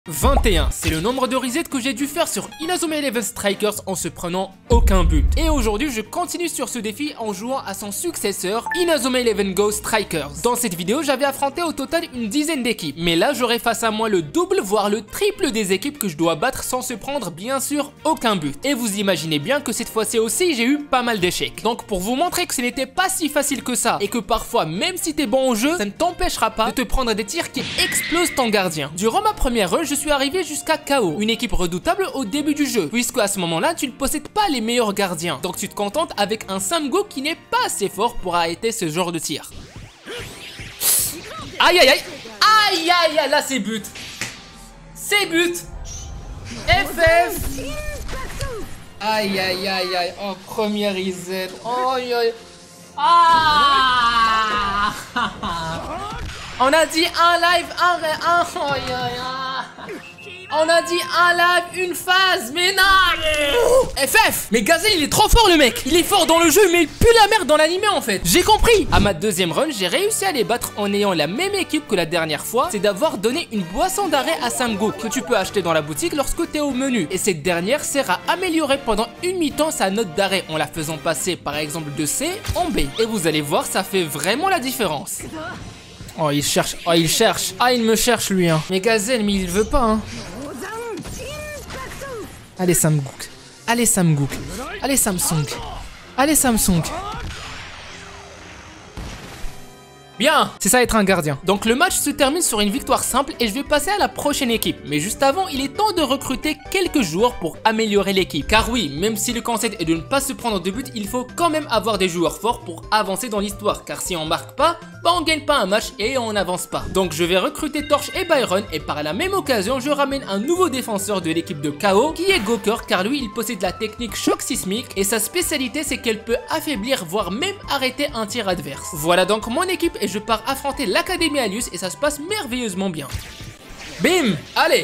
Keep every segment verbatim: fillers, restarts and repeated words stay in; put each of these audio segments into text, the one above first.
vingt et un, c'est le nombre de resets que j'ai dû faire sur Inazuma Eleven Strikers en se prenant aucun but. Et aujourd'hui, je continue sur ce défi en jouant à son successeur, Inazuma Eleven Go Strikers. Dans cette vidéo, j'avais affronté au total une dizaine d'équipes, mais là, j'aurai face à moi le double, voire le triple des équipes que je dois battre sans se prendre, bien sûr, aucun but. Et vous imaginez bien que cette fois-ci aussi, j'ai eu pas mal d'échecs. Donc, pour vous montrer que ce n'était pas si facile que ça, et que parfois, même si t'es bon au jeu, ça ne t'empêchera pas de te prendre des tirs qui explosent ton gardien. Durant ma première run, je suis arrivé jusqu'à K O, une équipe redoutable au début du jeu, puisque à ce moment-là, tu ne possèdes pas les meilleurs gardiens. Donc tu te contentes avec un Samgo qui n'est pas assez fort pour arrêter ce genre de tir. Aïe aïe aïe. Aïe aïe aïe, là c'est but. C'est but. F F. Aïe aïe aïe aïe. Oh, premier reset. Oh aïe aïe. Ah. On a dit un live, un ré, un... Oh, yeah, yeah. On a dit un live, une phase, mais non. F F. Mais Gazelle, il est trop fort le mec. Il est fort dans le jeu, mais il pue la merde dans l'animé en fait. J'ai compris. À ma deuxième run, j'ai réussi à les battre en ayant la même équipe que la dernière fois. C'est d'avoir donné une boisson d'arrêt à Samgo que tu peux acheter dans la boutique lorsque tu es au menu. Et cette dernière sert à améliorer pendant une mi-temps sa note d'arrêt en la faisant passer par exemple de C en B. Et vous allez voir, ça fait vraiment la différence. Oh, il cherche, oh, il cherche. Ah, il me cherche lui, hein. Mais Gazelle, mais il veut pas, hein. Allez, Samgook. Allez, Samgook. Allez, Samsung. Allez, Samsung. Bien, c'est ça être un gardien. Donc le match se termine sur une victoire simple et je vais passer à la prochaine équipe. Mais juste avant, il est temps de recruter quelques joueurs pour améliorer l'équipe. Car oui, même si le concept est de ne pas se prendre de but, il faut quand même avoir des joueurs forts pour avancer dans l'histoire. Car si on marque pas, bah on gagne pas un match et on n'avance pas. Donc je vais recruter Torch et Byron et par la même occasion, je ramène un nouveau défenseur de l'équipe de K O qui est Goker car lui il possède la technique choc sismique et sa spécialité c'est qu'elle peut affaiblir voire même arrêter un tir adverse. Voilà donc mon équipe et je pars affronter l'Académie Alius et ça se passe merveilleusement bien. Bim! Allez!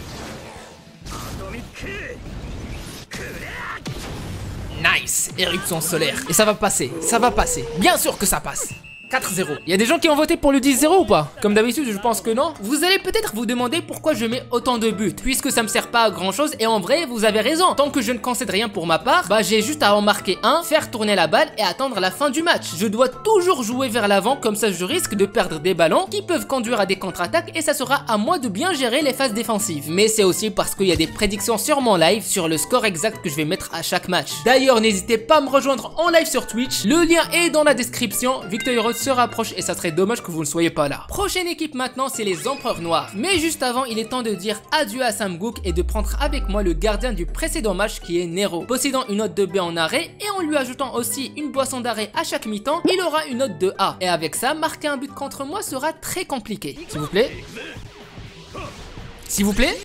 Nice! Éruption solaire. Et ça va passer, ça va passer. Bien sûr que ça passe. quatre zéro. Il y a des gens qui ont voté pour le dix zéro ou pas? Comme d'habitude, je pense que non. Vous allez peut-être vous demander pourquoi je mets autant de buts, puisque ça me sert pas à grand chose et en vrai, vous avez raison. Tant que je ne concède rien pour ma part, bah j'ai juste à en marquer un, faire tourner la balle et attendre la fin du match. Je dois toujours jouer vers l'avant, comme ça je risque de perdre des ballons qui peuvent conduire à des contre-attaques et ça sera à moi de bien gérer les phases défensives. Mais c'est aussi parce qu'il y a des prédictions sur mon live sur le score exact que je vais mettre à chaque match. D'ailleurs, n'hésitez pas à me rejoindre en live sur Twitch. Le lien est dans la description. Victor se rapproche et ça serait dommage que vous ne soyez pas là. Prochaine équipe maintenant, c'est les Empereurs Noirs. Mais juste avant, il est temps de dire adieu à Samgook et de prendre avec moi le gardien du précédent match qui est Nero. Possédant une note de B en arrêt et en lui ajoutant aussi une boisson d'arrêt à chaque mi-temps, il aura une note de A. Et avec ça, marquer un but contre moi sera très compliqué. S'il vous plaît. S'il vous plaît.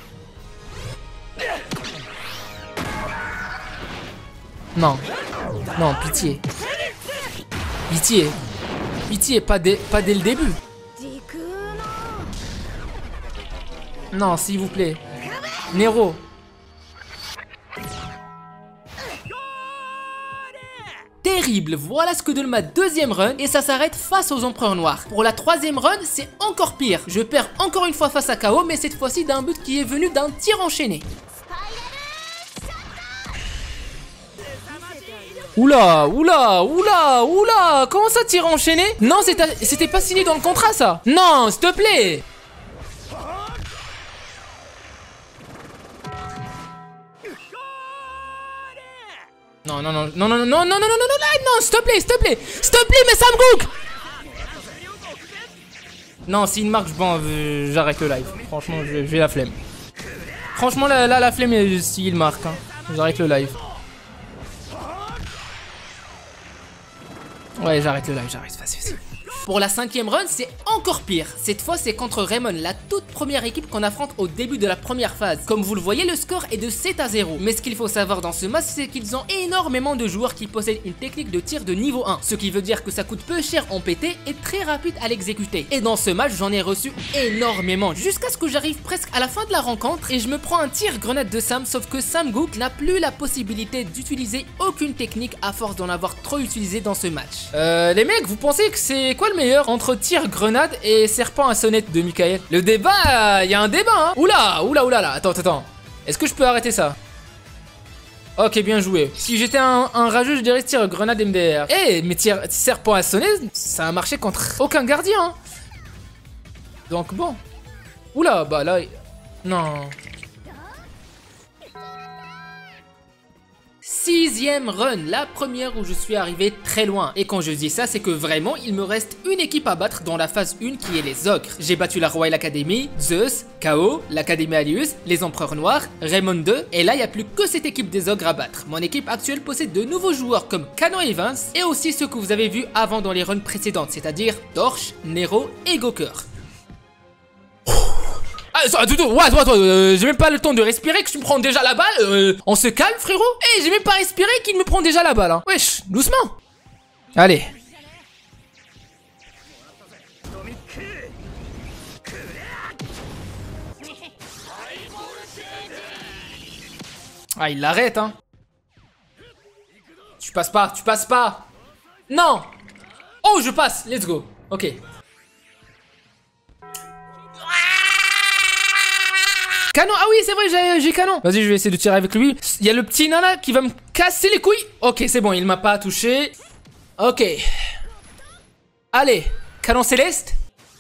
Non. Non, pitié. Pitié. Pitié, pas dès, pas dès le début. Non, s'il vous plaît. Nero. Terrible, voilà ce que donne ma deuxième run et ça s'arrête face aux Empereurs Noirs. Pour la troisième run, c'est encore pire. Je perds encore une fois face à K O, mais cette fois-ci d'un but qui est venu d'un tir enchaîné. Oula, oula, oula, oula, comment ça tir enchaîné? Non, c'était pas signé dans le contrat ça. Non, s'il te plaît. Non, non, non, non, non, non, non, non, non, non, non, non, non, s'il te plaît, s'il te plaît, s'il te plaît, mais Samgook. Non, s'il marque, bon, euh, j'arrête le live. Franchement, j'ai la flemme. Franchement, là, là la flemme, s'il marque, hein. J'arrête le live. Ouais, j'arrête le live, j'arrête, vas-y, vas-y. Pour la cinquième run, c'est encore pire. Cette fois, c'est contre Raymond, la toute première équipe qu'on affronte au début de la première phase. Comme vous le voyez, le score est de sept à zéro. Mais ce qu'il faut savoir dans ce match, c'est qu'ils ont énormément de joueurs qui possèdent une technique de tir de niveau un. Ce qui veut dire que ça coûte peu cher en P T et très rapide à l'exécuter. Et dans ce match, j'en ai reçu énormément. Jusqu'à ce que j'arrive presque à la fin de la rencontre et je me prends un tir grenade de Sam. Sauf que Samgook n'a plus la possibilité d'utiliser aucune technique à force d'en avoir trop utilisé dans ce match. Euh, les mecs, vous pensez que c'est quoi quoi le meilleur entre tir, grenade et serpent à sonnette de Michael? Le débat, il y a un débat, hein. Oula, oula, oula, là. Attends, attends. Est-ce que je peux arrêter ça? Ok, bien joué. Si j'étais un, un rageux, je dirais tir, grenade, M D R. Eh, mais tir, serpent à sonnette, ça a marché contre aucun gardien, hein. Donc bon. Oula, bah là... Non. Sixième run, la première où je suis arrivé très loin. Et quand je dis ça, c'est que vraiment, il me reste une équipe à battre dans la phase un qui est les ogres. J'ai battu la Royal Academy, Zeus, K O, l'Académie Alius, les Empereurs Noirs, Raymond deux, et là, il n'y a plus que cette équipe des ogres à battre. Mon équipe actuelle possède de nouveaux joueurs comme Canon et Vince, et aussi ceux que vous avez vus avant dans les runs précédentes, c'est-à-dire Torche, Nero et Goker. Ah, attends, ouais, attends, attends, euh, j'ai même pas le temps de respirer que tu me prends déjà la balle. Euh, on se calme, frérot. Eh, j'ai même pas respiré qu'il me prend déjà la balle. Hein. Wesh, doucement. Allez. Ah, il l'arrête, hein. Tu passes pas, tu passes pas. Non. Oh, je passe. Let's go. Ok. Canon, ah oui c'est vrai, j'ai canon. Vas-y, je vais essayer de tirer avec lui. Il y a le petit nana qui va me casser les couilles. Ok, c'est bon, il m'a pas touché. Ok. Allez, canon céleste.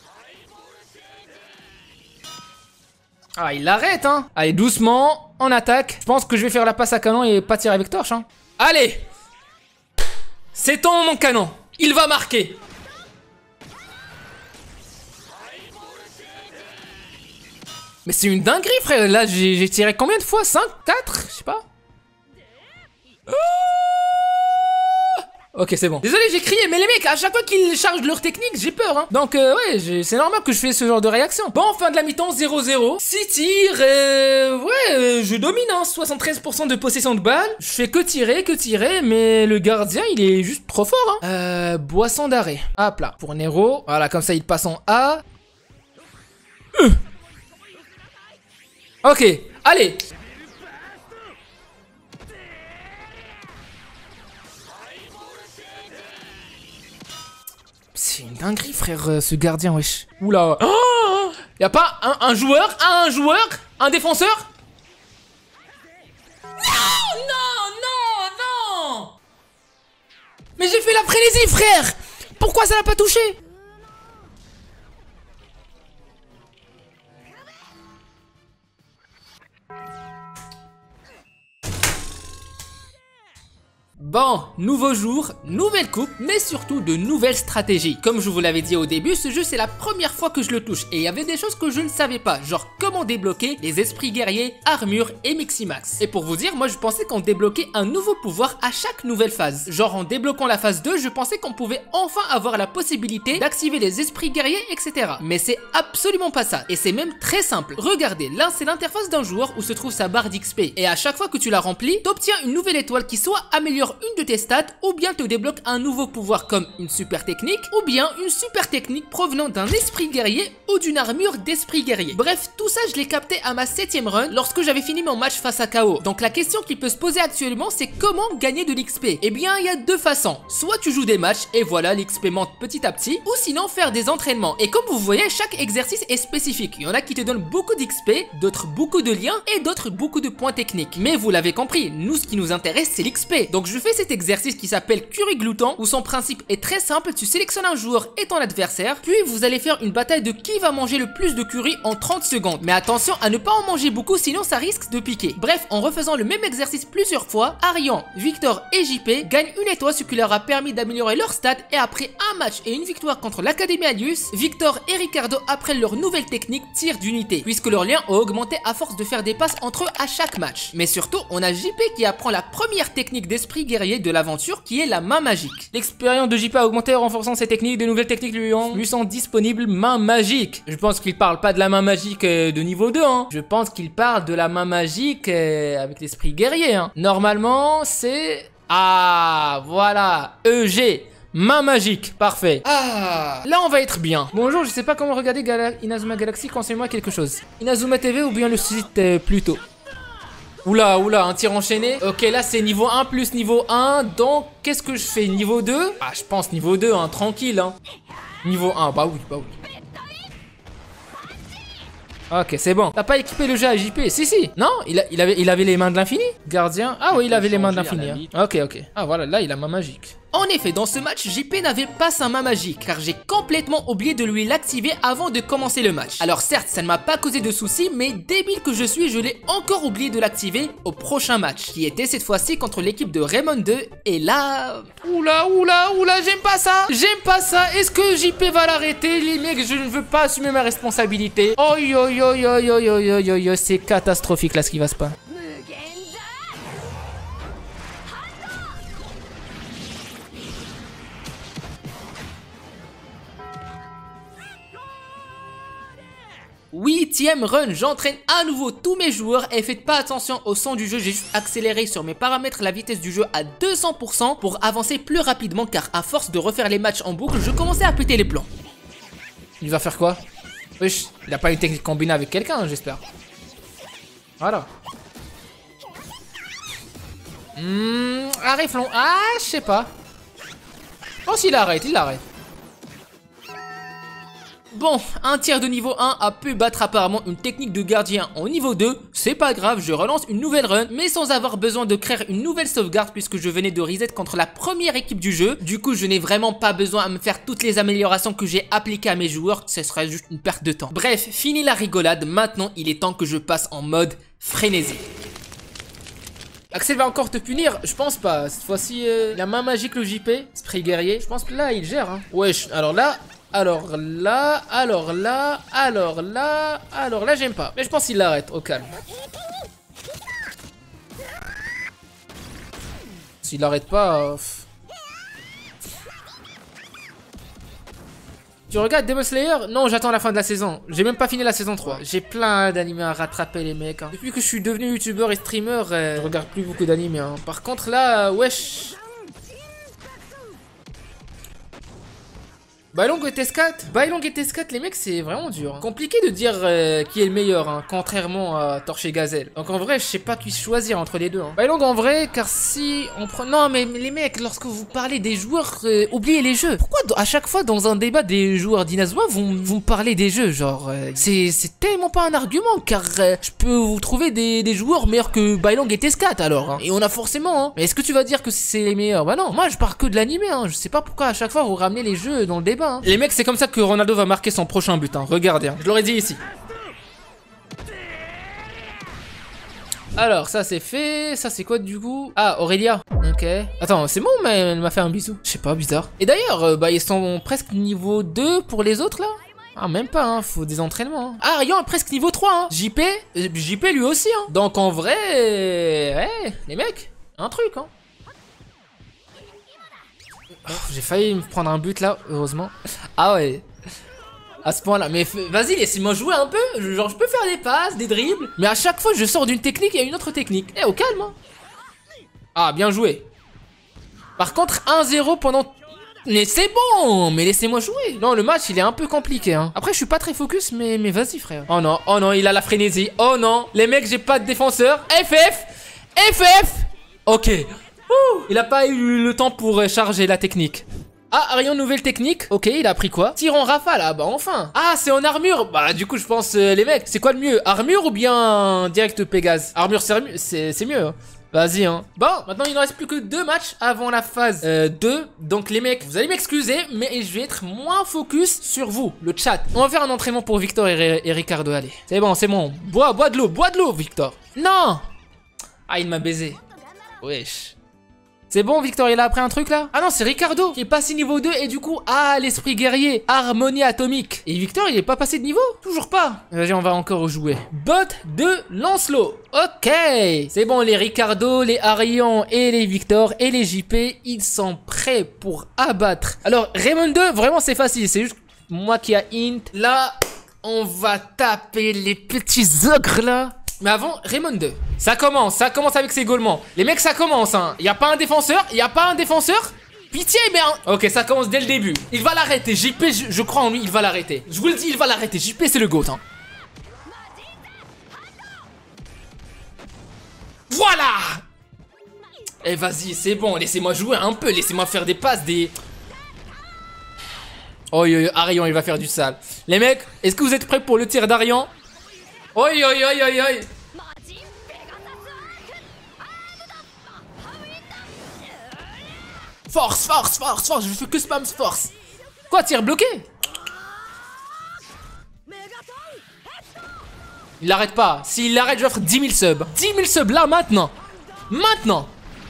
Ah, il l'arrête, hein. Allez, doucement, en attaque. Je pense que je vais faire la passe à canon et pas tirer avec torche, hein. Allez. C'est ton mon canon. Il va marquer. Mais c'est une dinguerie, frère. Là, j'ai tiré combien de fois? cinq, quatre? Je sais pas. Ok, c'est bon. Désolé, j'ai crié, mais les mecs, à chaque fois qu'ils chargent leur technique, j'ai peur, hein. Donc, euh, ouais, c'est normal que je fais ce genre de réaction. Bon, fin de la mi-temps, zéro zéro. six tirs, euh, ouais, euh, je domine, hein. soixante-treize pour cent de possession de balles. Je fais que tirer, que tirer, mais le gardien, il est juste trop fort, hein. Euh, boisson d'arrêt. Hop là, pour Nero. Voilà, comme ça, il passe en A. Euh. Ok, allez. C'est une dinguerie, frère, euh, ce gardien, wesh. Oula. Oh, y'a pas un, un joueur, un joueur, un défenseur? Non, non, non, non. Mais j'ai fait la frénésie, frère. Pourquoi ça l'a pas touché? Bon, nouveau jour, nouvelle coupe, mais surtout de nouvelles stratégies. Comme je vous l'avais dit au début, ce jeu c'est la première fois que je le touche et il y avait des choses que je ne savais pas, genre comment débloquer les esprits guerriers, armure et miximax. Et pour vous dire, moi je pensais qu'on débloquait un nouveau pouvoir à chaque nouvelle phase. Genre en débloquant la phase deux, je pensais qu'on pouvait enfin avoir la possibilité d'activer les esprits guerriers, et cetera. Mais c'est absolument pas ça, et c'est même très simple. Regardez, là c'est l'interface d'un joueur où se trouve sa barre d'X P, et à chaque fois que tu la remplis, t'obtiens une nouvelle étoile qui soit améliore une de tes stats ou bien te débloque un nouveau pouvoir comme une super technique ou bien une super technique provenant d'un esprit guerrier ou d'une armure d'esprit guerrier. Bref, tout ça je l'ai capté à ma septième run lorsque j'avais fini mon match face à K O. Donc la question qui peut se poser actuellement c'est comment gagner de l'X P. Eh bien il y a deux façons, soit tu joues des matchs et voilà l'X P monte petit à petit, ou sinon faire des entraînements. Et comme vous voyez, chaque exercice est spécifique. Il y en a qui te donnent beaucoup d'X P, d'autres beaucoup de liens et d'autres beaucoup de points techniques. Mais vous l'avez compris, nous ce qui nous intéresse c'est l'X P. Donc je fais cet exercice qui s'appelle Curry Glouton où son principe est très simple, tu sélectionnes un joueur et ton adversaire, puis vous allez faire une bataille de qui va manger le plus de curry en trente secondes. Mais attention à ne pas en manger beaucoup sinon ça risque de piquer. Bref, en refaisant le même exercice plusieurs fois, Arian, Victor et J P gagnent une étoile, ce qui leur a permis d'améliorer leur stats, et après un match et une victoire contre l'Académie Alius, Victor et Ricardo apprennent leur nouvelle technique tir d'unité, puisque leur lien a augmenté à force de faire des passes entre eux à chaque match. Mais surtout, on a J P qui apprend la première technique d'esprit guerrier de l'aventure qui est la main magique. L'expérience de J P a augmenté en renforçant ses techniques, de nouvelles techniques lui, ont, lui sont disponibles. Main magique. Je pense qu'il parle pas de la main magique euh, de niveau deux, hein. Je pense qu'il parle de la main magique euh, avec l'esprit guerrier, hein. Normalement, c'est... Ah, voilà, E G. Main magique, parfait. Ah, là on va être bien. Bonjour, je sais pas comment regarder Gala Inazuma Galaxy, conseille-moi quelque chose. Inazuma T V ou bien le site euh, plutôt. Oula, oula, un tir enchaîné. Ok, là c'est niveau un plus niveau un. Donc, qu'est-ce que je fais? Niveau deux? Ah, je pense niveau deux, hein, tranquille, hein. Niveau un, bah oui, bah oui. Ok, c'est bon. T'as pas équipé le jeu à J P? Si, si. Non, il, a, il, avait, il avait les mains de l'infini. Gardien. Ah oui, il avait les mains de l'infini. Hein. Ok, ok. Ah voilà, là, il a main magique. En effet, dans ce match, J P n'avait pas sa main magique, car j'ai complètement oublié de lui l'activer avant de commencer le match. Alors certes, ça ne m'a pas causé de soucis, mais débile que je suis, je l'ai encore oublié de l'activer au prochain match, qui était cette fois-ci contre l'équipe de Raymond deux, et là... Oula, oula, oula, j'aime pas ça. J'aime pas ça. Est-ce que J P va l'arrêter? Les mecs, je ne veux pas assumer ma responsabilité. Oi, oi, oi, oi, oi, oi, oi, oi, c'est catastrophique là ce qui va se passer. Huitième run, j'entraîne à nouveau tous mes joueurs et faites pas attention au son du jeu, j'ai juste accéléré sur mes paramètres la vitesse du jeu à deux cents pour cent pour avancer plus rapidement car à force de refaire les matchs en boucle, je commençais à péter les plombs. Il va faire quoi? Wesh, il a pas une technique combinée avec quelqu'un, j'espère. Voilà. Mmh, arrête, Flon. Ah, je sais pas. Oh, s'il arrête, il l'arrête. Bon, un tiers de niveau un a pu battre apparemment une technique de gardien en niveau deux. C'est pas grave, je relance une nouvelle run, mais sans avoir besoin de créer une nouvelle sauvegarde puisque je venais de reset contre la première équipe du jeu. Du coup, je n'ai vraiment pas besoin à me faire toutes les améliorations que j'ai appliquées à mes joueurs, ce serait juste une perte de temps. Bref, fini la rigolade, maintenant il est temps que je passe en mode frénésie. Axel va encore te punir? Je pense pas, cette fois-ci, euh, la main magique le J P, esprit guerrier, je pense que là il gère hein. Wesh, alors là... Alors là, alors là, alors là, alors là, j'aime pas. Mais je pense qu'il l'arrête, au calme. S'il l'arrête pas... Euh... Tu regardes Demon Slayer? Non, j'attends la fin de la saison. J'ai même pas fini la saison trois. J'ai plein d'animés à rattraper, les mecs. Hein. Depuis que je suis devenu youtubeur et streamer, euh, je regarde plus beaucoup d'animés. Hein. Par contre, là, euh, wesh... Bailong et Tescat, Bailong et Tescat, les mecs, c'est vraiment dur. Hein. Compliqué de dire euh, qui est le meilleur, hein, contrairement à Torche et Gazelle. Donc en vrai, je sais pas qui choisir entre les deux. Hein. Bailong en vrai, car si on prend... Non, mais les mecs, lorsque vous parlez des joueurs, euh, oubliez les jeux. Pourquoi à chaque fois dans un débat des joueurs d'Inazuma, vous, vous me parlez des jeux? Genre, euh, c'est tellement pas un argument, car euh, je peux vous trouver des, des joueurs meilleurs que Bailong et Tescat alors. Hein. Et on a forcément, hein. Mais est-ce que tu vas dire que c'est les meilleurs? Bah non, moi je parle que de l'animé, hein. Je sais pas pourquoi à chaque fois vous ramenez les jeux dans le débat. Hein. Les mecs, c'est comme ça que Ronaldo va marquer son prochain but. Hein. Regardez, hein. Je l'aurais dit ici. Alors, ça c'est fait. Ça c'est quoi du coup? Ah, Aurélia. Ok. Attends, c'est bon, mais elle m'a fait un bisou. Je sais pas, bizarre. Et d'ailleurs, euh, bah ils sont presque niveau deux pour les autres là. Ah, même pas, hein. Faut des entraînements. Hein. Ah, Ryan est presque niveau trois. Hein. J P, J P lui aussi. Hein. Donc en vrai, ouais, les mecs, un truc. Hein. Oh, j'ai failli me prendre un but là, heureusement. Ah ouais. À ce point là, mais vas-y, laissez-moi jouer un peu. Genre je peux faire des passes, des dribbles. Mais à chaque fois je sors d'une technique et une autre technique. Eh, au calme hein. Ah, bien joué. Par contre un zéro pendant... Mais c'est bon. Mais laissez-moi jouer. Non, le match il est un peu compliqué hein. Après je suis pas très focus, mais, mais vas-y frère. Oh non, oh non, il a la frénésie. Oh non, les mecs, j'ai pas de défenseur. F F F F. Ok. Ouh, il a pas eu le temps pour charger la technique. Ah, Arion, nouvelle technique. Ok, il a appris quoi? Tir en rafale, ah bah enfin. Ah, c'est en armure. Bah du coup je pense euh, les mecs, c'est quoi le mieux? Armure ou bien direct Pégase? Armure c'est mieux hein. Vas-y hein. Bon, maintenant il ne reste plus que deux matchs avant la phase euh, deux. Donc les mecs, vous allez m'excuser, mais je vais être moins focus sur vous, le chat. On va faire un entraînement pour Victor et, et Ricardo, allez. C'est bon, c'est bon. Bois, bois de l'eau, bois de l'eau Victor. Non. Ah, il m'a baisé. Wesh. C'est bon, Victor, il a appris un truc là? Ah non, c'est Ricardo qui est passé niveau deux et du coup, ah, l'esprit guerrier, harmonie atomique. Et Victor, il est pas passé de niveau? Toujours pas. Vas-y, on va encore jouer. Bot de Lancelot. Ok. C'est bon, les Ricardo, les Arion et les Victor et les J P, ils sont prêts pour abattre. Alors, Raymond deux, vraiment, c'est facile. C'est juste moi qui a int. Là, on va taper les petits ogres là. Mais avant, Raymond deux. Ça commence, ça commence avec ses gaulements. Les mecs, ça commence, hein. Y'a pas un défenseur, y'a pas un défenseur. Pitié, merde. Ok, ça commence dès le début. Il va l'arrêter, J P, je, je crois en lui, il va l'arrêter. Je vous le dis, il va l'arrêter. J P, c'est le GOAT, hein. Voilà. Eh, vas-y, c'est bon, laissez-moi jouer un peu. Laissez-moi faire des passes, des... Oh yo yo, Arion il va faire du sale. Les mecs, est-ce que vous êtes prêts pour le tir d'Arion? Oi oi oi oi oi. Force, force, force, force, je fais que spam force. Quoi, tir bloqué? Il l'arrête pas. S'il l'arrête, j'offre dix mille subs. dix mille subs là, maintenant. Maintenant.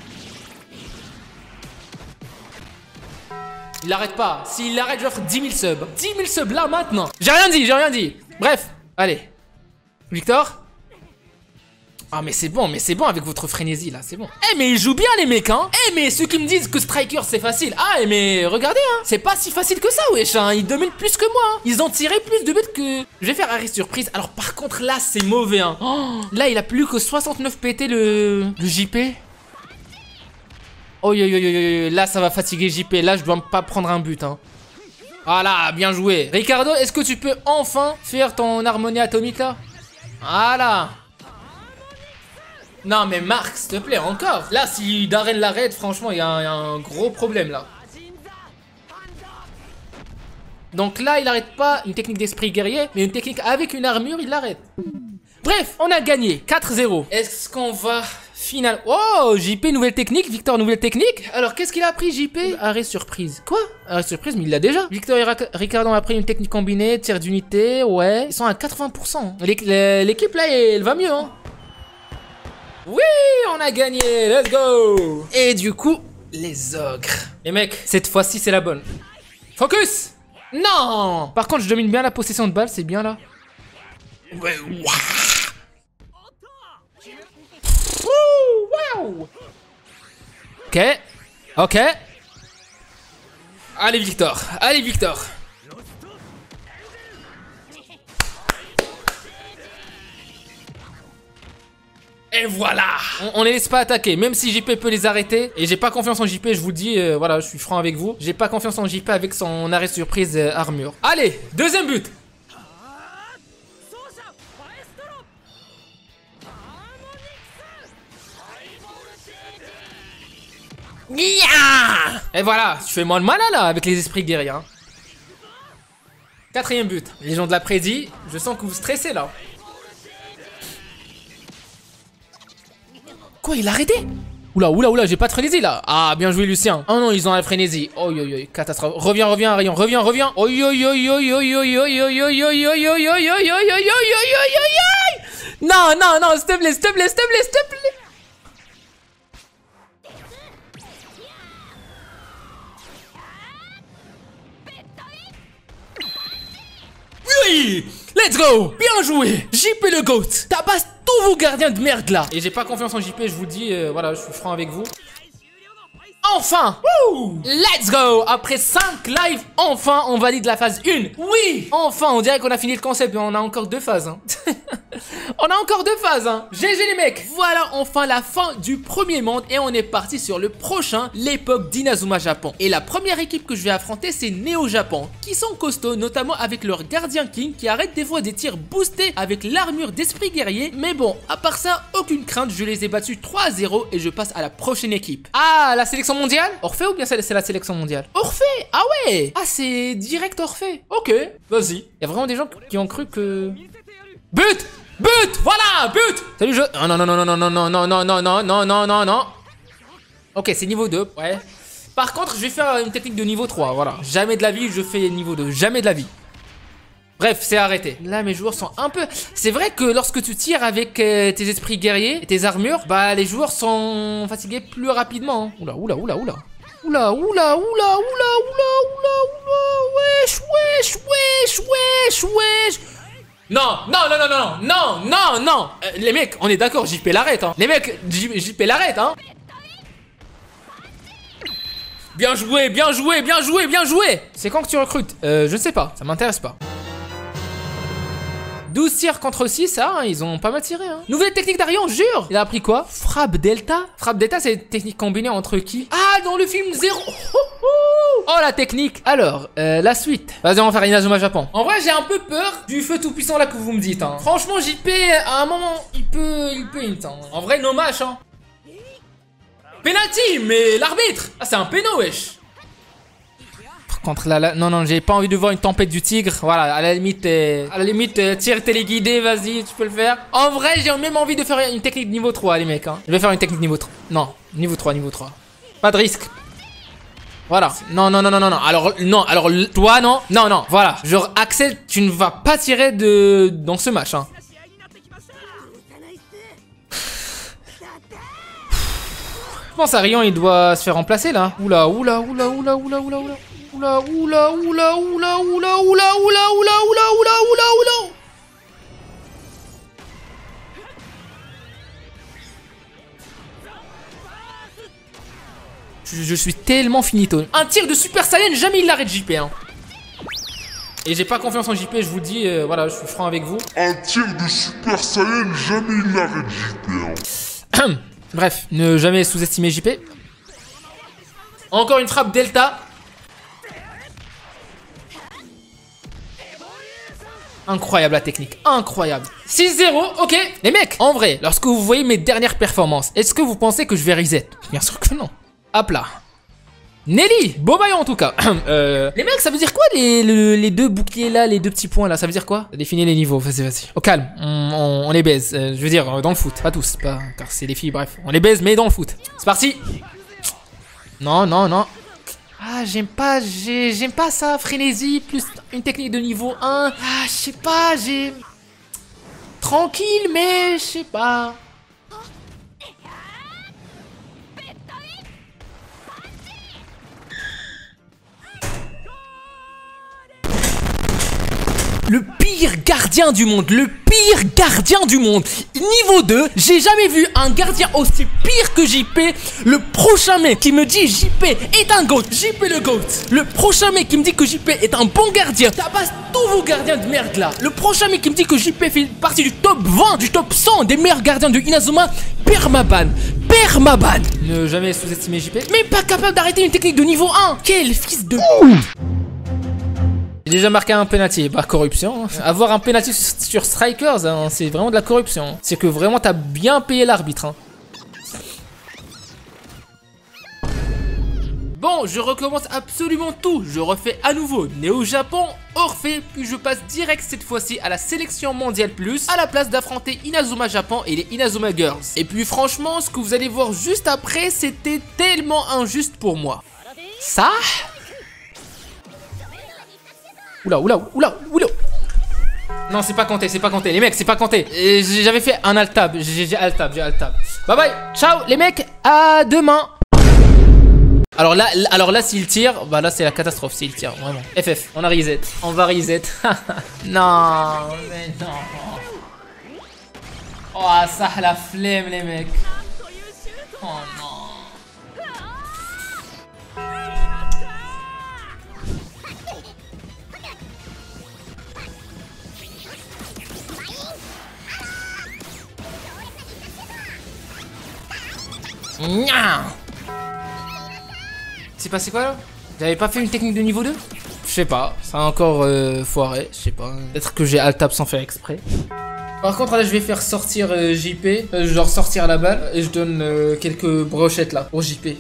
Il l'arrête pas. S'il l'arrête, j'offre dix mille subs. dix mille subs là, maintenant. J'ai rien dit, j'ai rien dit. Bref, allez. Victor? Ah mais c'est bon, mais c'est bon avec votre frénésie là, c'est bon. Eh mais ils jouent bien les mecs hein. Eh mais ceux qui me disent que Striker c'est facile. Ah mais regardez hein, c'est pas si facile que ça wesh hein. Ils dominent plus que moi hein. Ils ont tiré plus de buts que... Je vais faire arrêt surprise. Alors par contre là c'est mauvais hein. Oh, là il a plus que soixante-neuf P T le... le J P. Oh yo yo yo yo, là ça va fatiguer J P. Là je dois pas prendre un but hein. Voilà, bien joué. Ricardo, est-ce que tu peux enfin faire ton harmonie atomique là? Voilà. Non mais Marc, s'il te plaît, encore. Là, si Darren l'arrête, franchement, il y, y a un gros problème là. Donc là, il arrête pas une technique d'esprit guerrier, mais une technique avec une armure, il l'arrête. Bref, on a gagné quatre zéro. Est-ce qu'on va final... Oh, J P, nouvelle technique. Victor, nouvelle technique. Alors, qu'est-ce qu'il a appris, J P? Arrêt surprise. Quoi? Arrêt surprise, mais il l'a déjà. Victor et Ricardo ont appris une technique combinée, tir d'unité, ouais. Ils sont à quatre-vingts pour cent. L'équipe là, elle va mieux, hein. Oui, on a gagné, let's go. Et du coup, les ogres. Les mecs, cette fois-ci, c'est la bonne. Focus. Non. Par contre, je domine bien la possession de balle, c'est bien là. Ouais, wow. Ok, ok. Allez Victor, allez Victor. Et voilà. On, on les laisse pas attaquer, même si J P peut les arrêter. Et j'ai pas confiance en J P, je vous le dis, euh, voilà, je suis franc avec vous. J'ai pas confiance en J P avec son arrêt surprise euh, armure. Allez, deuxième but. Et voilà, tu fais moins de mal là avec les esprits guerriers. Hein. Quatrième but. Les gens de la prédit, je sens que vous stressez là. Quoi, il a arrêté? Oula, oula, oula, j'ai pas de frénésie là. Ah, bien joué Lucien. Oh non, ils ont la frénésie. Oh yo yo, catastrophe. Reviens, reviens, Arion, reviens, reviens. Oh yo yo yo yo yo yo yo yo yo yo yo yo yo yo yo yo yo yo yo. Non, non, non, s'il te plaît, s'il te plaît, s'il te plaît, s'il te plaît. Oui, let's go. Bien joué. J P le GOAT. Tabasse tous vos gardiens de merde là. Et j'ai pas confiance en J P, je vous dis, euh, voilà, je suis franc avec vous. Enfin! Woo! Let's go! Après cinq lives, enfin on valide la phase un. Oui! Enfin, on dirait qu'on a fini le concept, mais on a encore deux phases. Hein. On a encore deux phases, hein. G G les mecs. Voilà enfin la fin du premier monde et on est parti sur le prochain, l'époque d'Inazuma Japon. Et la première équipe que je vais affronter, c'est Neo Japon, qui sont costauds, notamment avec leur gardien King qui arrête des fois des tirs boostés avec l'armure d'esprit guerrier. Mais bon, à part ça, aucune crainte, je les ai battus trois à zéro et je passe à la prochaine équipe. Ah, la sélection mondiale? Orphée ou bien c'est la sélection mondiale? Orphée? Ah ouais! Ah, c'est direct Orphée. Ok, vas-y. Il y a vraiment des gens qui ont cru que... But! But! Voilà! But! Salut jeu! Non, non, non, non, non, non, non, non, non, non, non, non, non, non, non. Ok, c'est niveau deux, ouais. Par contre, je vais faire une technique de niveau trois, voilà. Jamais de la vie, je fais niveau deux. Jamais de la vie. Bref, c'est arrêté. Là, mes joueurs sont un peu... C'est vrai que lorsque tu tires avec euh, tes esprits guerriers et tes armures, bah, les joueurs sont fatigués plus rapidement. Hein. Oula, oula, oula, oula. Oula, oula, oula, oula, oula, oula, oula, wesh, wesh, wesh, wesh, wesh. Non, non, non, non, non, non, non, non. Euh, les mecs, on est d'accord, J P l'arrête, hein. Les mecs, J P l'arrête, hein. Bien joué, bien joué, bien joué, bien joué. C'est quand que tu recrutes? Euh, je sais pas, ça m'intéresse pas. douze tirs contre six, ça, hein, ils ont pas mal tiré. Hein. Nouvelle technique d'Arion, jure. Il a appris quoi? Frappe Delta. Frappe Delta, c'est une technique combinée entre qui? Ah, dans le film Zéro. Oh, oh, oh la technique. Alors, euh, la suite. Vas-y, on va faire Inazuma Japon. En vrai, j'ai un peu peur du feu tout puissant là que vous me dites. Hein. Franchement, J P, à un moment, il peut, il peut int. Hein. En vrai, no match. Hein. Penalty, mais l'arbitre. Ah, c'est un péno, wesh. contre. Là, là, non, non, j'ai pas envie de voir une tempête du tigre. Voilà, à la limite, euh, à la limite, euh, tir téléguidé, vas-y, tu peux le faire. En vrai, j'ai même envie de faire une technique niveau trois, les mecs. Hein. Je vais faire une technique niveau trois. Non, niveau trois, niveau trois. Pas de risque. Voilà. Non, non, non, non, non, non. Alors, non, alors, toi, non. Non, non, voilà. Genre, Axel, tu ne vas pas tirer de... dans ce match, hein. Je pense à Rion, il doit se faire remplacer là. Oula, oula, oula, oula, oula, oula, oula. Oula, oula, oula, oula, oula, oula, oula, oula, oula, oula, oula, oula. Je, je suis tellement finito. Un tir de Super Saiyan, jamais il l'arrête J P. Hein. Et j'ai pas confiance en J P, je vous dis, euh, voilà, je suis franc avec vous. Un tir de Super Saiyan, jamais il l'arrête J P. Hein. Bref, ne jamais sous-estimer J P. Encore une frappe Delta. Incroyable la technique, incroyable. six zéro, ok. Les mecs, en vrai, lorsque vous voyez mes dernières performances, est-ce que vous pensez que je vais reset? Bien sûr que non. Hop là. Nelly, beau maillot en tout cas. euh, les mecs, ça veut dire quoi les, les, les deux boucliers là, les deux petits points là, ça veut dire quoi? Définir les niveaux, vas-y, vas-y. Au calme, on, on, on les baise. Euh, je veux dire, dans le foot, pas tous, pas, car c'est les filles, bref. On les baise, mais dans le foot. C'est parti. Non, non, non. Ah, j'aime pas, j'aime pas ça, frénésie, plus une technique de niveau un. Ah, je sais pas, j'ai... Tranquille, mais je sais pas. Le pire gardien du monde, le pire gardien du monde. Niveau deux, j'ai jamais vu un gardien aussi pire que J P. Le prochain mec qui me dit J P est un GOAT, J P le GOAT. Le prochain mec qui me dit que J P est un bon gardien, tabasse tous vos gardiens de merde là. Le prochain mec qui me dit que J P fait partie du top vingt, du top cent des meilleurs gardiens de Inazuma, permaban, permaban. Ne jamais sous-estimer J P. Même pas capable d'arrêter une technique de niveau un. Quel fils de... J'ai déjà marqué un penalty, bah corruption. Hein. Avoir un penalty sur Strikers, hein, c'est vraiment de la corruption. C'est que vraiment t'as bien payé l'arbitre. Hein. Bon, je recommence absolument tout. Je refais à nouveau Néo Japon, Orphée, puis je passe direct cette fois-ci à la sélection mondiale plus, à la place d'affronter Inazuma Japon et les Inazuma Girls. Et puis franchement, ce que vous allez voir juste après, c'était tellement injuste pour moi. Ça... Oula, oula, oula, oula. Non, c'est pas compté, c'est pas compté. Les mecs, c'est pas compté. J'avais fait un alt-tab. J'ai alt-tab, j'ai alt-tab. Bye bye. Ciao, les mecs. À demain. Alors là, alors là, s'il tire, bah là, c'est la catastrophe s'il tire. Vraiment. F F, on a reset. On va reset. Non, mais non. Oh, ça, la flemme, les mecs. Oh non. C'est passé quoi là? J'avais pas fait une technique de niveau deux? Je sais pas, ça a encore euh, foiré, je sais pas. Peut-être que j'ai alt-tab sans faire exprès. Par contre là je vais faire sortir euh, J P, euh, genre sortir la balle et je donne euh, quelques brochettes là pour J P.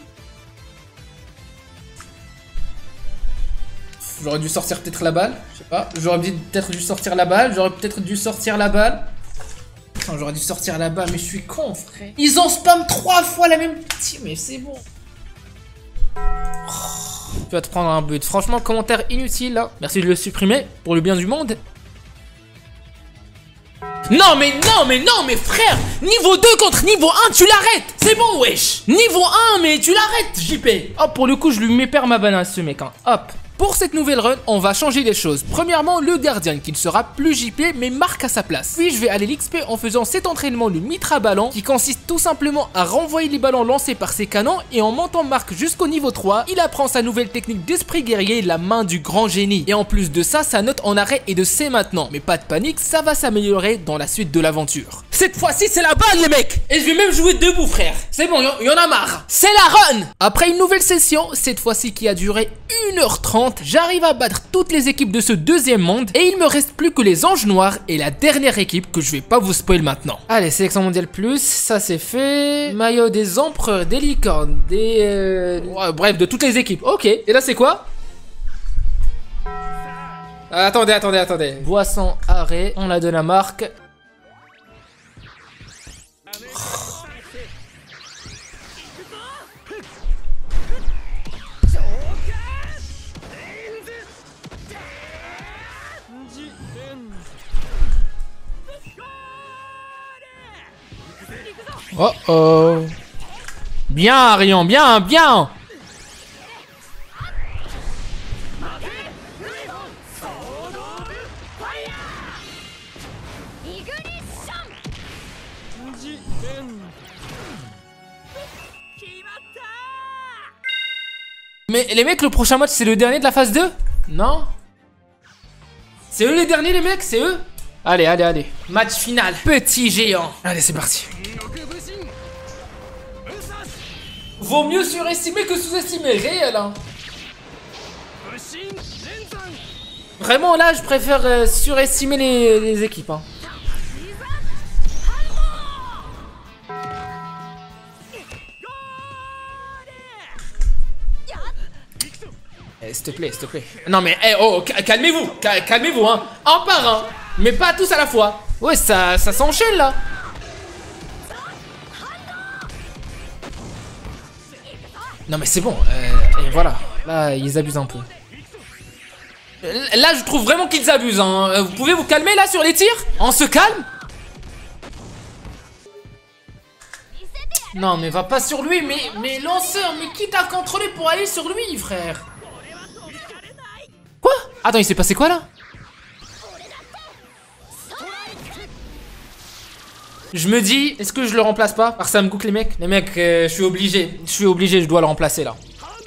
J'aurais dû sortir peut-être la balle, je sais pas. J'aurais peut-être dû sortir la balle, j'aurais peut-être dû sortir la balle. J'aurais dû sortir la balle, mais je suis con, frère. Ils ont spam trois fois la même petite, mais c'est bon. Oh, tu vas te prendre un but. Franchement, commentaire inutile là. Merci de le supprimer pour le bien du monde. Non, mais non, mais non, mais frère. Niveau deux contre niveau un, tu l'arrêtes. C'est bon, wesh. Niveau un, mais tu l'arrêtes, J P. Hop, pour le coup, je lui mets perma banane ce mec. Hein. Hop. Pour cette nouvelle run, on va changer les choses. Premièrement, le gardien qui ne sera plus J P mais marque à sa place. Puis je vais aller l'X P en faisant cet entraînement le Mitra ballon qui consiste tout simplement à renvoyer les ballons lancés par ses canons et en montant marque jusqu'au niveau trois, il apprend sa nouvelle technique d'esprit guerrier, la main du grand génie. Et en plus de ça, sa note en arrêt est de C maintenant. Mais pas de panique, ça va s'améliorer dans la suite de l'aventure. Cette fois-ci, c'est la balle les mecs. Et je vais même jouer debout frère. C'est bon, il y en a marre. C'est la run. Après une nouvelle session, cette fois-ci qui a duré une heure trente, j'arrive à battre toutes les équipes de ce deuxième monde et il me reste plus que les anges noirs et la dernière équipe que je vais pas vous spoil maintenant. Allez, sélection mondiale plus, ça c'est fait. Maillot des empereurs, des licornes, des... Euh... Ouais, bref, de toutes les équipes. Ok, et là c'est quoi? Euh, attendez, attendez, attendez. Boisson, arrêt. On la donne à Marc. Oh oh. Bien, Arion, bien, bien. Mais les mecs, le prochain match, c'est le dernier de la phase deux? Non? C'est eux les derniers, les mecs? C'est eux? Allez, allez, allez. Match final. Petit géant. Allez, c'est parti. Vaut mieux surestimer que sous-estimer. Réel, hein. Vraiment, là, je préfère euh, surestimer les, les équipes, hein. Eh, s'il te plaît, s'il te plaît. Non mais, eh, oh, calmez-vous, calmez-vous, hein. Un par un, mais pas tous à la fois. Ouais, ça, ça s'enchaîne là. Non mais c'est bon, euh, et voilà. Là, ils abusent un peu. Là, je trouve vraiment qu'ils abusent, hein. Vous pouvez vous calmer là sur les tirs? On se calme? Non mais va pas sur lui, mais, mais lanceur, mais qui t'a contrôlé pour aller sur lui, frère? Quoi? Attends, il s'est passé quoi là? Je me dis, est-ce que je le remplace pas par Sam Cook, les mecs? Les mecs, euh, je suis obligé. Je suis obligé, je dois le remplacer là.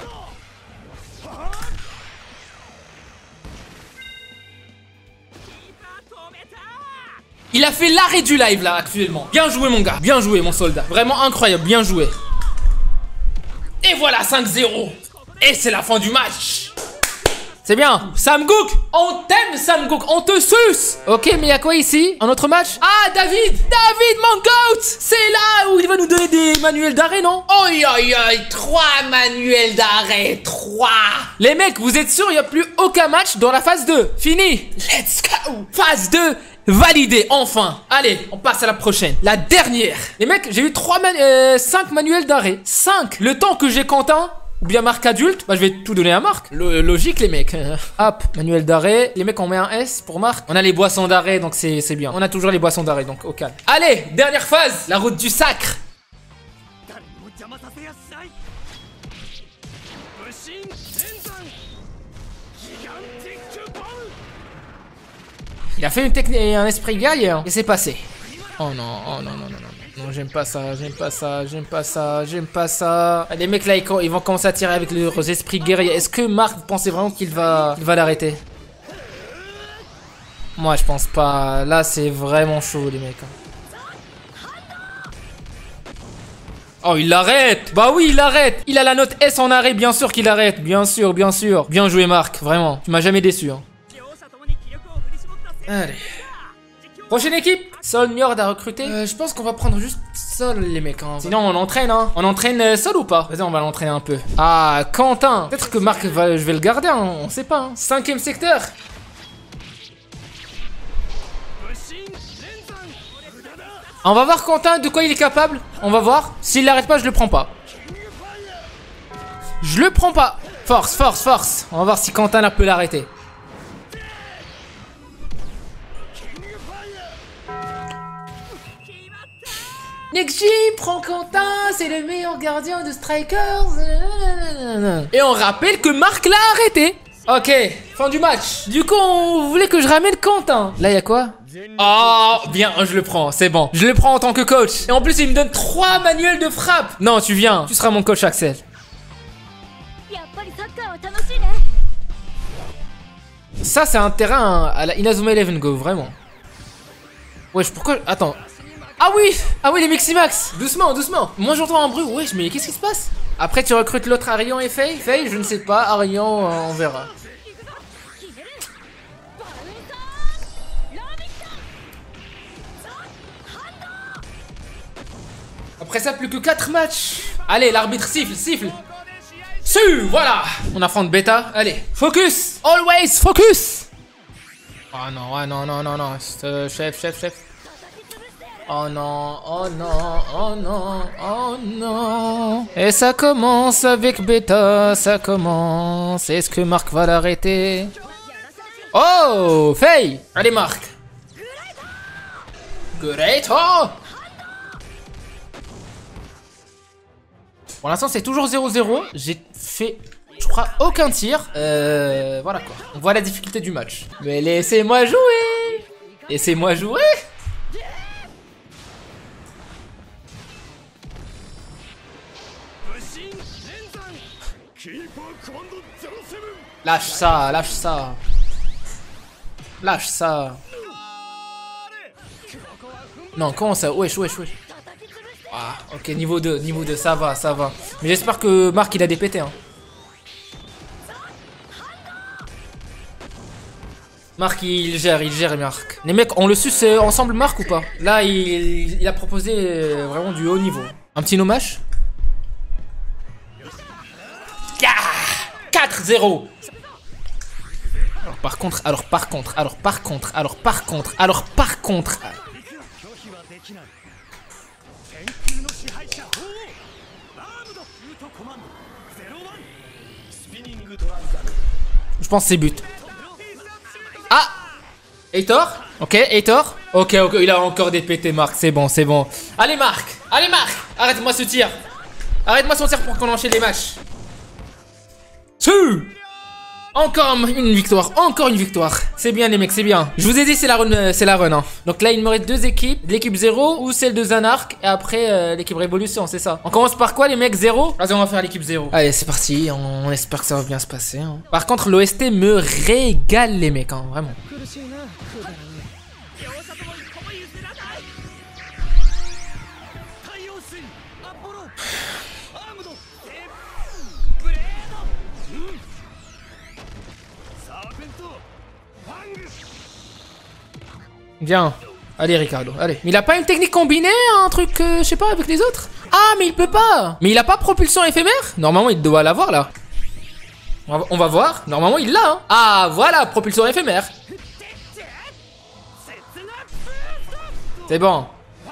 Il a fait l'arrêt du live là actuellement. Bien joué mon gars, bien joué mon soldat. Vraiment incroyable, bien joué. Et voilà, cinq zéro. Et c'est la fin du match. C'est bien. Sam Cook, on t'aime Sam Cook, on te suce. Ok, mais il y a quoi ici? Un autre match? Ah, David, David mon goat. C'est là où il va nous donner des manuels d'arrêt, non? Oi, oi, oi, trois manuels d'arrêt, trois. Les mecs, vous êtes sûrs, il n'y a plus aucun match dans la phase deux? Fini. Let's go. Phase deux. Validé, enfin. Allez, on passe à la prochaine. La dernière. Les mecs, j'ai eu trois man euh, cinq manuels d'arrêt. cinq. Le temps que j'ai Quentin ou bien Marc adulte, bah je vais tout donner à Marc. L logique les mecs. Hop, manuel d'arrêt. Les mecs, on met un S pour Marc. On a les boissons d'arrêt, donc c'est bien. On a toujours les boissons d'arrêt, donc au calme. Allez, dernière phase. La route du sacre. Il a fait une technique et un esprit guerrier. Et c'est passé. Oh non, oh non, non, non, non. Non, j'aime pas ça, j'aime pas ça, j'aime pas ça, j'aime pas ça. Les mecs là, ils vont commencer à tirer avec leurs esprits guerriers. Est-ce que Marc, vous pensez vraiment qu'il va, qu'il va l'arrêter? Moi, je pense pas. Là, c'est vraiment chaud, les mecs. Oh, il l'arrête. Bah oui, il l'arrête. Il a la note S en arrêt, bien sûr qu'il arrête. Bien sûr, bien sûr. Bien joué, Marc, vraiment. Tu m'as jamais déçu, hein. Allez. Prochaine équipe. Sol, Njord à recruter. Euh, je pense qu'on va prendre juste Sol, les mecs. Hein. Sinon, on entraîne, hein. On entraîne euh, Sol ou pas? Vas-y, on va l'entraîner un peu. Ah, Quentin. Peut-être que Marc, va, je vais le garder, hein. On sait pas. Hein. Cinquième secteur. On va voir Quentin de quoi il est capable. On va voir. S'il l'arrête pas, je le prends pas. Je le prends pas. Force, force, force. On va voir si Quentin là peut l'arrêter. Nexji prend Quentin, c'est le meilleur gardien de Strikers. Et on rappelle que Marc l'a arrêté. Ok, fin du match. Du coup, on voulait que je ramène Quentin. Là, il y a quoi? Oh, bien, je le prends, c'est bon. Je le prends en tant que coach. Et en plus, il me donne trois manuels de frappe. Non, tu viens, tu seras mon coach, Axel. Ça, c'est un terrain à la Inazuma Eleven Go, vraiment. Wesh, pourquoi... Attends. Ah oui, ah oui, les Miximax. Doucement, doucement. Moi j'entends un bruit. Wesh, mais qu'est-ce qui se passe? Après tu recrutes l'autre Arion et Faye. Faye, je ne sais pas. Arion, euh, on verra. Après ça, plus que quatre matchs. Allez, l'arbitre siffle, siffle. Su, voilà. On affronte Beta. Allez, focus. Always focus. Oh non, ouais, non, non, non, non. Euh, chef, chef, chef. Oh non, oh non, oh non, oh non. Et ça commence avec Beta, ça commence. Est-ce que Marc va l'arrêter? Oh, Faye. Allez, Marc. Great, oh. Pour l'instant, c'est toujours zéro zéro. J'ai fait, je crois, aucun tir. Euh, voilà quoi. On voit la difficulté du match. Mais laissez-moi jouer. Laissez-moi jouer. Lâche ça, lâche ça. Lâche ça. Non, comment ça? Wesh, wesh, wesh. Ah, ok, niveau deux, niveau deux, ça va, ça va. Mais j'espère que Marc, il a des pétés, hein. Marc, il gère, il gère, Marc. Les mecs, on le suce ensemble, Marc, ou pas? Là, il, il a proposé vraiment du haut niveau. Un petit nommage? quatre zéro. Alors par contre, alors par contre, alors par contre, alors par contre, alors par contre. Je pense que c'est but. Ah, Heitor. Ok, Heitor. Ok, ok, il a encore des pétés, Marc. C'est bon, c'est bon. Allez, Marc. Allez, Marc. Arrête-moi ce tir. Arrête-moi son tir pour qu'on enchaîne les matchs. Encore une victoire, encore une victoire. C'est bien les mecs, c'est bien. Je vous ai dit c'est la run, c'est la run hein. Donc là il me reste deux équipes, l'équipe zéro ou celle de Zanark. Et après euh, l'équipe Révolution, c'est ça. On commence par quoi les mecs? Zéro. Vas-y on va faire l'équipe zéro. Allez c'est parti, on, on espère que ça va bien se passer hein. Par contre l'O S T me régale les mecs hein, vraiment. Viens. Allez Ricardo, allez. Mais il a pas une technique combinée, un truc, euh, je sais pas, avec les autres? Ah mais il peut pas. Mais il a pas propulsion éphémère? Normalement il doit l'avoir là. On va, on va voir. Normalement il l'a hein. Ah voilà, propulsion éphémère. C'est bon.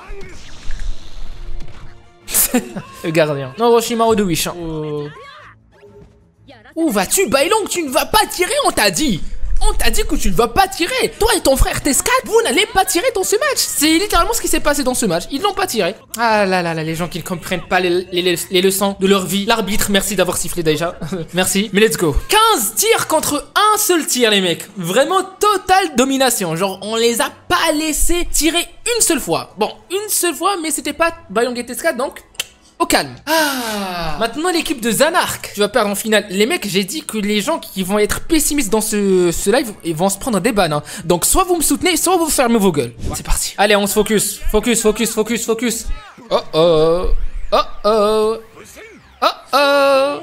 Le gardien. Non, Orochimaru de Wish hein. Oh. Où vas-tu Bailong? Tu ne vas pas tirer, on t'a dit. On t'a dit que tu ne vas pas tirer. Toi et ton frère T S quatre, vous n'allez pas tirer dans ce match. C'est littéralement ce qui s'est passé dans ce match. Ils n'ont pas tiré. Ah là là là, les gens qui ne comprennent pas les, les, les leçons de leur vie. L'arbitre, merci d'avoir sifflé déjà. Merci, mais let's go. quinze tirs contre un seul tir les mecs. Vraiment totale domination. Genre on les a pas laissés tirer une seule fois. Bon, une seule fois, mais c'était pas Bailong et T S quatre donc... Au calme. Ah. Maintenant l'équipe de Zanark. Tu vas perdre en finale. Les mecs, j'ai dit que les gens qui vont être pessimistes dans ce, ce live, ils vont se prendre des bannes. Hein. Donc soit vous me soutenez, soit vous fermez vos gueules. C'est parti. Allez, on se focus. Focus, focus, focus, focus. Oh oh. Oh oh. Oh oh.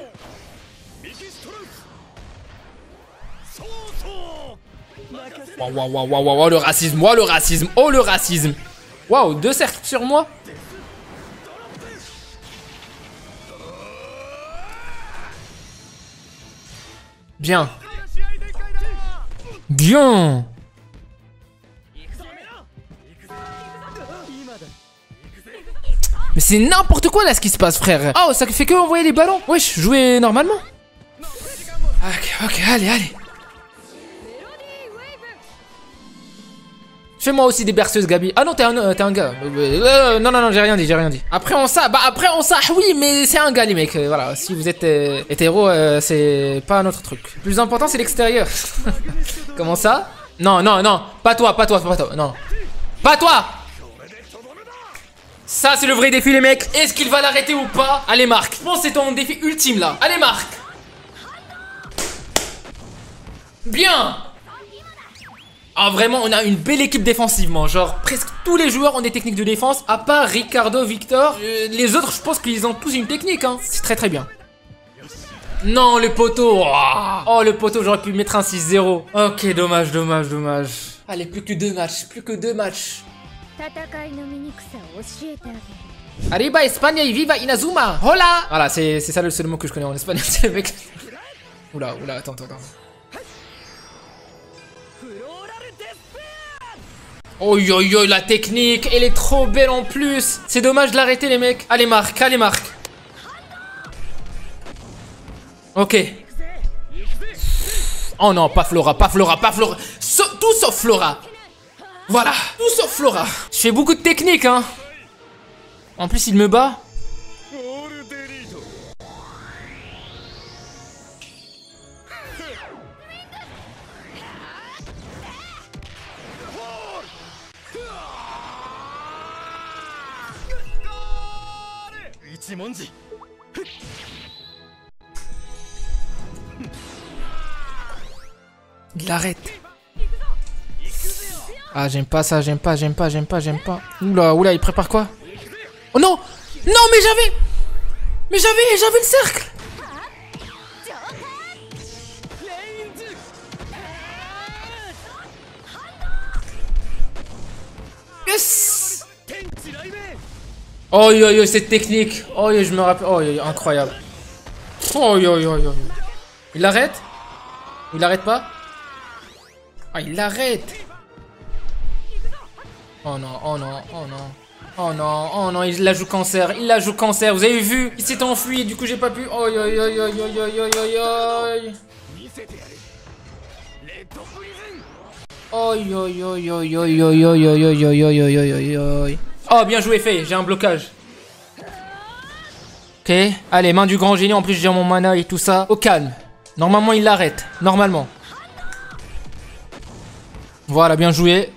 Waouh, waouh, waouh, waouh, waouh, le racisme. Oh le racisme. Oh le racisme. Waouh, deux cercles sur moi. Bien. Bien. Mais c'est n'importe quoi là ce qui se passe frère. Oh ça fait que envoyer les ballons. Wesh, jouer normalement. Ok, ok, allez, allez. Fais-moi aussi des berceuses, Gabi. Ah non, t'es un, t'es un gars. Euh, non, non, non, j'ai rien dit, j'ai rien dit. Après, on ça, bah après, on ça, oui, mais c'est un gars, les mecs. Euh, voilà, si vous êtes euh, hétéro, euh, c'est pas un autre truc. Le plus important, c'est l'extérieur. Comment ça? Non, non, non, pas toi, pas toi, pas toi, non. Pas toi! Ça, c'est le vrai défi, les mecs. Est-ce qu'il va l'arrêter ou pas? Allez, Marc. Je pense que c'est ton défi ultime, là. Allez, Marc. Bien. Ah vraiment on a une belle équipe défensivement. Genre presque tous les joueurs ont des techniques de défense. À part Ricardo, Victor, euh, les autres je pense qu'ils ont tous une technique hein. C'est très très bien. Non le poteau. Oh, oh le poteau, j'aurais pu mettre un six zéro. Ok dommage, dommage, dommage. Allez plus que deux matchs, plus que deux matchs. Arriba Espagne y viva Inazuma. Hola. Voilà c'est ça le seul mot que je connais en espagnol. C'est avec... Oula, oula, attends, attends, attends. Oh yo yo, la technique, elle est trop belle en plus. C'est dommage de l'arrêter les mecs. Allez Marc, allez Marc. Ok. Oh non, pas Flora, pas Flora, pas Flora. So, tout sauf Flora. Voilà, tout sauf Flora. Je fais beaucoup de techniques, hein. En plus, il me bat. Il arrête. Ah, j'aime pas ça, j'aime pas, j'aime pas, j'aime pas, j'aime pas. Oula, oula, il prépare quoi? Oh non! Non, mais j'avais... Mais j'avais, j'avais le cercle! Yes! Oh yo yo, cette technique! Oh yo, je me rappelle... Oh yo, yo, incroyable! Oh yo yo yo! Il arrête? Il arrête pas? Ah, il l'arrête! Oh non, oh non, oh non. Oh non, oh non, il la joue cancer, il la joue cancer, vous avez vu? Il s'est enfui, du coup j'ai pas pu... Oh yo yo yo yo yo yo yo yo. Oh yo yo yo yo yo yo yo yo yo yo yo yo yo yo. Oh bien joué fait, j'ai un blocage. Ok, allez, main du grand génie, en plus j'ai mon mana et tout ça. Au calme. Normalement il l'arrête, normalement. Voilà, bien joué.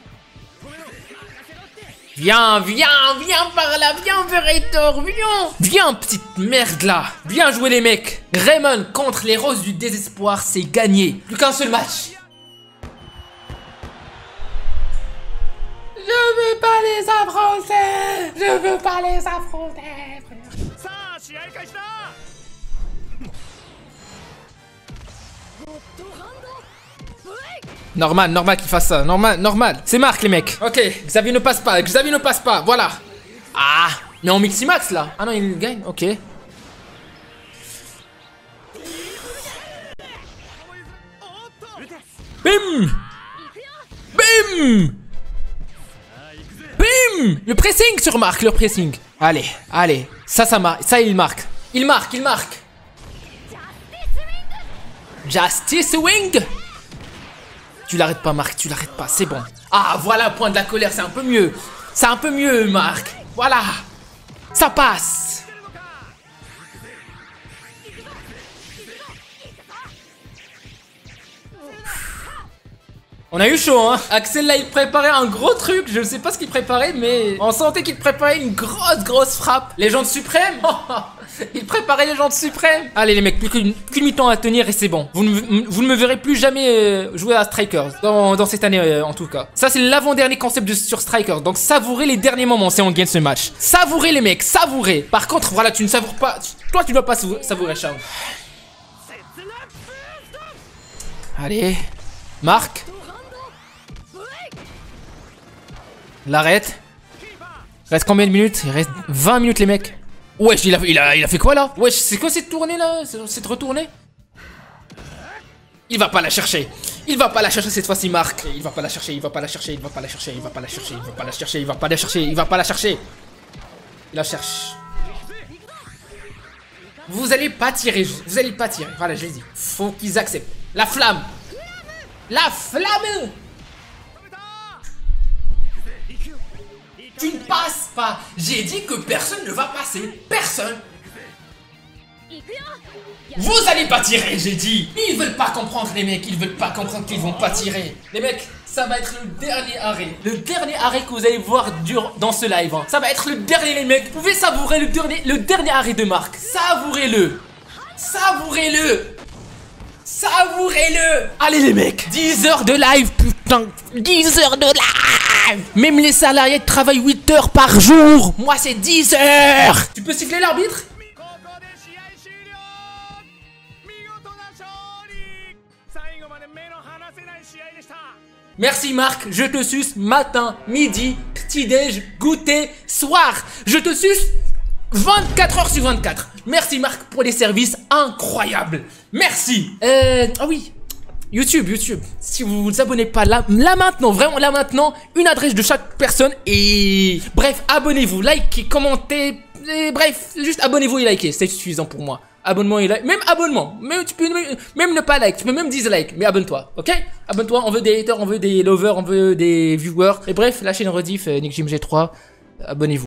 Viens, viens, viens par là, viens Veritor, viens. Viens petite merde là. Bien joué les mecs. Raymond contre les roses du désespoir, c'est gagné. Plus qu'un seul match. Je veux pas les affronter. Je veux pas les affronter. Normal, normal qu'il fasse ça. Normal, normal. C'est Marc les mecs. Ok, Xavier ne passe pas. Xavier ne passe pas. Voilà. Ah, mais en Miximax là. Ah non, il gagne. Ok. Bim. Bim. Bim. Le pressing sur Marc, le pressing. Allez, allez. Ça, ça marque. Ça, il marque. Il marque, il marque. Justice Wing. Tu l'arrêtes pas, Marc, tu l'arrêtes pas, c'est bon. Ah, voilà, point de la colère, c'est un peu mieux. C'est un peu mieux, Marc. Voilà. Ça passe. On a eu chaud, hein. Axel, là, il préparait un gros truc. Je ne sais pas ce qu'il préparait, mais on sentait qu'il préparait une grosse, grosse frappe. Légende suprême. Il préparait Légende suprême. Allez, les mecs, plus qu'une qu'une mi-temps à tenir et c'est bon. Vous ne, vous ne me verrez plus jamais euh, jouer à Strikers. Dans, dans cette année, euh, en tout cas. Ça, c'est l'avant-dernier concept de, sur Strikers. Donc, savourez les derniers moments si on gagne ce match. Savourez, les mecs, savourez. Par contre, voilà, tu ne savoures pas. Toi, tu dois pas savourer, Charles. Allez. Marc. L'arrête. Reste combien de minutes? Il reste vingt minutes les mecs. Wesh, il a, il a, il a fait quoi là? Wesh, c'est quoi cette tournée là? Cette retournée? Il va pas la chercher. Il va pas la chercher cette fois-ci Marc. Il va pas la chercher, il va pas la chercher, il va pas la chercher, il va pas la chercher, il va pas la chercher, il va pas la chercher, il va pas la chercher. Il la cherche. Vous allez pas tirer, vous allez pas tirer. Voilà, je l'ai dit. Faut qu'ils acceptent. La flamme. La flamme. Tu ne passes pas. J'ai dit que personne ne va passer. Personne. Vous allez pas tirer, j'ai dit. Ils veulent pas comprendre les mecs. Ils veulent pas comprendre qu'ils vont pas tirer. Les mecs, ça va être le dernier arrêt. Le dernier arrêt que vous allez voir dur dans ce live. Hein. Ça va être le dernier les mecs. Vous pouvez savourer le dernier, le dernier arrêt de Marc. Savourez-le. Savourez-le. Savourez-le. Allez les mecs, dix heures de live, putain. dix heures de live. Même les salariés travaillent huit heures par jour. Moi c'est dix heures. Tu peux siffler l'arbitre? Merci Marc, je te suce matin, midi, petit-déj, goûter, soir. Je te suce vingt-quatre heures sur vingt-quatre. Merci Marc pour les services incroyables. Merci. Euh... Ah oui. YouTube, YouTube. Si vous vous abonnez pas là, là maintenant, vraiment là maintenant, une adresse de chaque personne et... Bref, abonnez-vous, likez, commentez, et bref, juste abonnez-vous et likez, c'est suffisant pour moi. Abonnement et like, même abonnement, même tu peux même, même ne pas like, tu peux même dislike, mais abonne-toi, ok? Abonne-toi, on veut des haters, on veut des lovers, on veut des viewers. Et bref, la chaîne rediff, euh, Nick Jim G trois, abonnez-vous.